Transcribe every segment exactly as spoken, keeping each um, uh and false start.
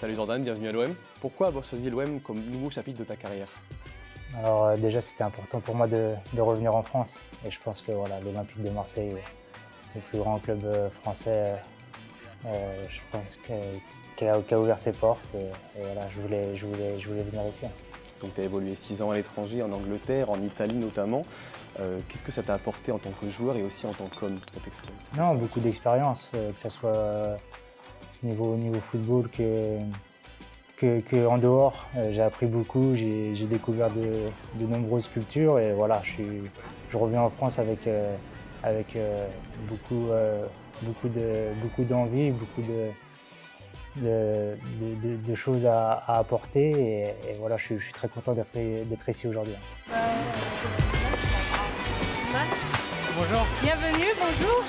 Salut Jordan, bienvenue à l'O M. Pourquoi avoir choisi l'O M comme nouveau chapitre de ta carrière? Alors euh, déjà c'était important pour moi de, de revenir en France et je pense que voilà, l'Olympique de Marseille est le plus grand club euh, français, euh, je pense qui a, qui a ouvert ses portes et, et voilà, je voulais, je, voulais, je voulais venir ici. Donc tu as évolué six ans à l'étranger, en Angleterre, en Italie notamment. Euh, Qu'est-ce que ça t'a apporté en tant que joueur et aussi en tant qu'homme, cette expérience? Non, beaucoup d'expérience, euh, que ce soit euh, niveau, niveau football que, que, que en dehors. Euh, j'ai appris beaucoup, j'ai découvert de, de nombreuses cultures et voilà, je, suis, je reviens en France avec, euh, avec euh, beaucoup, euh, beaucoup de, beaucoup d'envie, beaucoup de, de, de, de, de choses à, à apporter et, et voilà, je suis, je suis très content d'être ici aujourd'hui. Bonjour. Bienvenue, bonjour.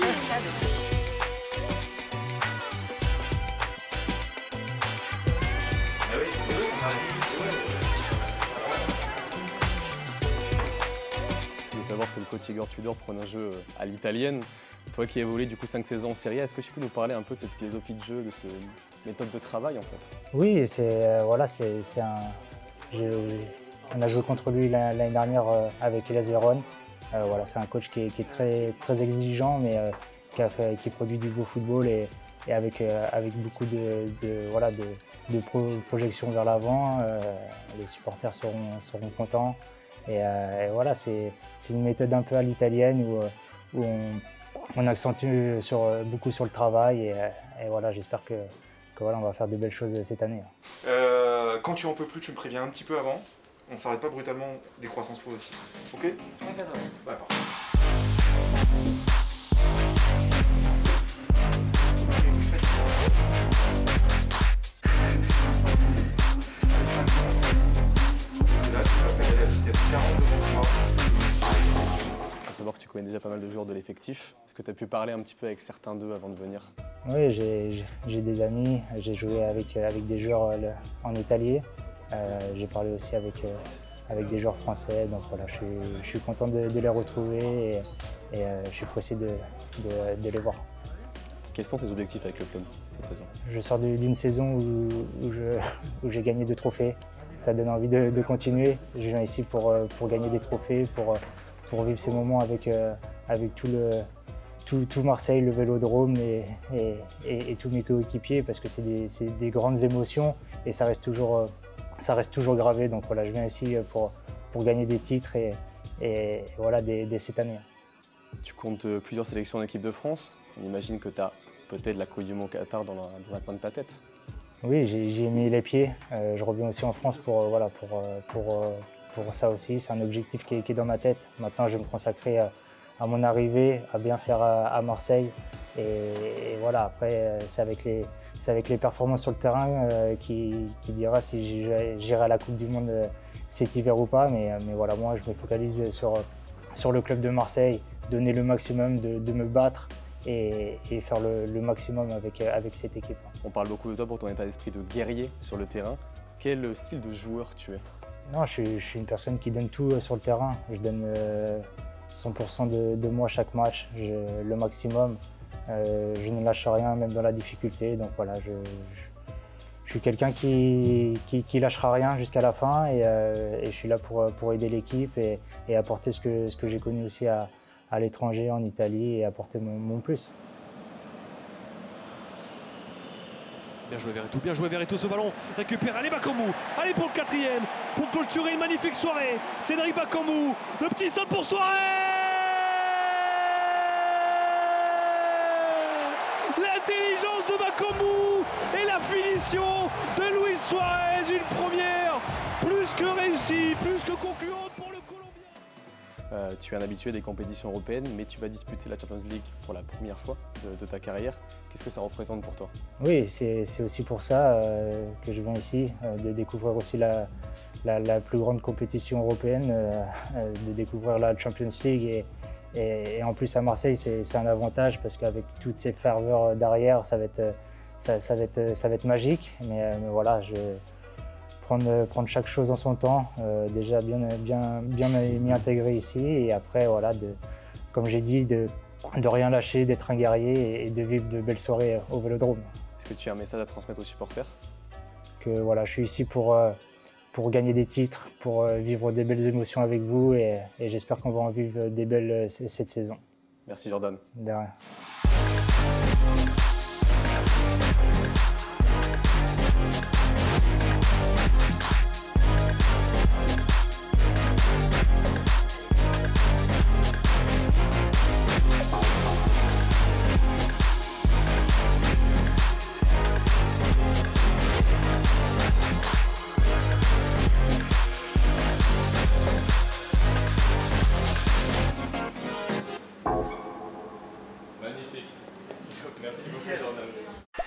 Je veux savoir que le coach Igor Tudor prône un jeu à l'italienne. Toi qui as évolué du coup cinq saisons en Serie A, est-ce que tu peux nous parler un peu de cette philosophie de jeu, de cette méthode de travail en fait? Oui, c'est euh, voilà, c'est un. Je, on a joué contre lui l'année dernière euh, avec Hellas Vérone. Euh, voilà, c'est un coach qui est, qui est très, très exigeant, mais euh, qui, a fait, qui produit du beau football et, et avec, euh, avec beaucoup de, de, voilà, de, de pro, projections vers l'avant. Euh, les supporters seront, seront contents. Et, euh, et voilà, c'est une méthode un peu à l'italienne où, où on, on accentue sur, beaucoup sur le travail. Et, et voilà, j'espère que, que voilà, on va faire de belles choses cette année. Euh, quand tu en peux plus, tu me préviens un petit peu avant. On ne s'arrête pas brutalement des croissances progressives. Ok? D'accord. Ouais, parfait. Là, tu vas faire la vitesse quarante devant moi. Il faut savoir que tu connais déjà pas mal de joueurs de l'effectif. Est-ce que tu as pu parler un petit peu avec certains d'eux avant de venir? Oui, j'ai des amis, j'ai joué avec, avec des joueurs en Italie. Euh, j'ai parlé aussi avec, avec des joueurs français, donc voilà, je suis, je suis content de, de les retrouver et, et euh, je suis pressé de, de, de les voir. Quels sont tes objectifs avec le club cette saison? Je sors d'une saison où, où j'ai gagné deux trophées. Ça donne envie de, de continuer. Je viens ici pour, pour gagner des trophées, pour, pour vivre ces moments avec, avec tout, le, tout, tout Marseille, le Vélodrome et, et, et, et tous mes coéquipiers, parce que c'est des, des grandes émotions et ça reste toujours, ça reste toujours gravé. Donc voilà, je viens ici pour, pour gagner des titres et, et voilà, dès, dès cette année. Tu comptes plusieurs sélections en équipe de France. On imagine que tu as peut-être la Coupe du Monde Qatar dans, la, dans un coin de ta tête. Oui, j'y ai mis les pieds. Euh, je reviens aussi en France pour, euh, voilà, pour, pour, pour ça aussi. C'est un objectif qui est, qui est dans ma tête. Maintenant, je vais me consacrer à, à mon arrivée, à bien faire à, à Marseille. Et, et voilà, après, c'est avec, avec les performances sur le terrain euh, qui, qui dira si j'irai à la Coupe du Monde euh, cet hiver ou pas. Mais, mais voilà, moi, je me focalise sur, sur le club de Marseille, donner le maximum, de, de me battre et, et faire le, le maximum avec, avec cette équipe. On parle beaucoup de toi pour ton état d'esprit de guerrier sur le terrain. Quel style de joueur tu es? Non, je suis, je suis une personne qui donne tout sur le terrain. Je donne euh, cent pour cent de, de moi chaque match, je, le maximum. Euh, je ne lâche rien, même dans la difficulté. Donc voilà, je, je, je suis quelqu'un qui, qui, qui lâchera rien jusqu'à la fin et, euh, et je suis là pour, pour aider l'équipe et, et apporter ce que, ce que j'ai connu aussi à, à l'étranger, en Italie, et apporter mon, mon plus. Bien joué Verretou, bien joué Verretou, ce ballon récupère, allez Bakambu, allez pour le quatrième, pour clôturer une magnifique soirée, Cédric Bakambu, le petit sol pour Suarez. L'intelligence de Bakambu et la finition de Luis Suarez, une première plus que réussie, plus que concluante pour le Colombien. Euh, tu es un habitué des compétitions européennes, mais tu vas disputer la Champions League pour la première fois de, de ta carrière. Qu'est-ce que ça représente pour toi? Oui, c'est aussi pour ça euh, que je viens ici, euh, de découvrir aussi la, la, la plus grande compétition européenne, euh, de découvrir la Champions League. Et, et, et en plus à Marseille, c'est un avantage parce qu'avec toute cette ferveur derrière, ça va être, ça, ça va être, ça va être magique. Mais, mais voilà, je Prendre, prendre chaque chose en son temps, euh, déjà bien, bien, bien m'y intégrer ici et après, voilà, de, comme j'ai dit, de, de rien lâcher, d'être un guerrier et de vivre de belles soirées au Vélodrome. Est-ce que tu as un message à transmettre aux supporters? que voilà, je suis ici pour, euh, pour gagner des titres, pour euh, vivre des belles émotions avec vous et, et j'espère qu'on va en vivre des belles euh, cette saison. Merci Jordan. De rien. Magnifique. Merci beaucoup Jordan.